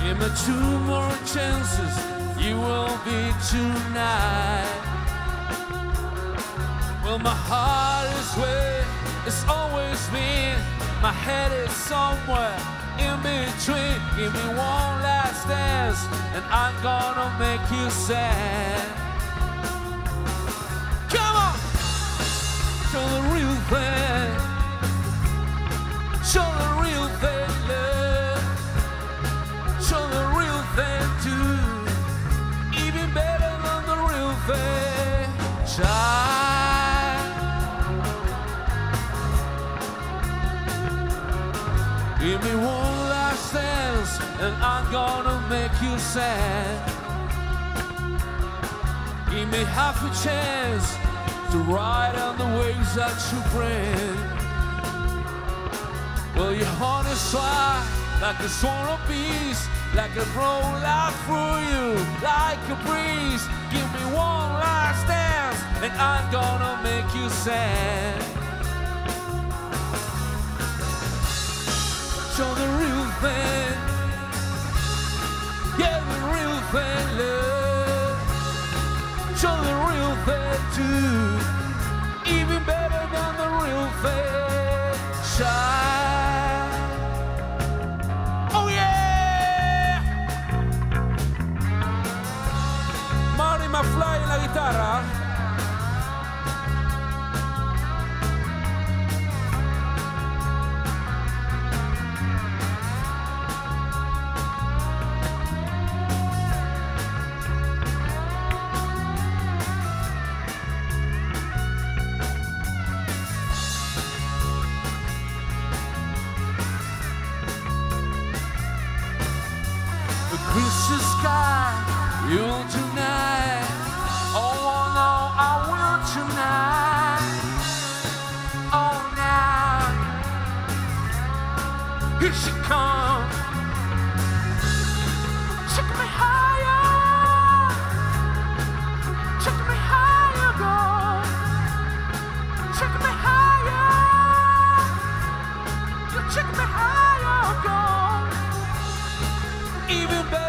Give me two more chances, you will be tonight. Well, my heart is where it's always been. My head is somewhere in between. Give me one last dance, and I'm gonna make you sad. Come on! Show the real thing. Show the real thing, love. Show the real thing too. Even better than the real thing. Shine. Give me one last dance, and I'm gonna make you sad. Give me half a chance to ride on the waves that you bring. Well, your heart is fly like a swarm of bees, like a roll out through you, like a breeze. Give me one last dance, and I'm gonna make you sad. Show the real thing, yeah, the real thing, love. Show the real thing too, even better than the real thing. Shine. Oh yeah. Marty McFly en la guitarra. Crystal sky, you tonight. Oh no, I will tonight. Oh now, here she comes. Take me higher, take me higher, girl. Take me higher, you take me higher, girl. Even better.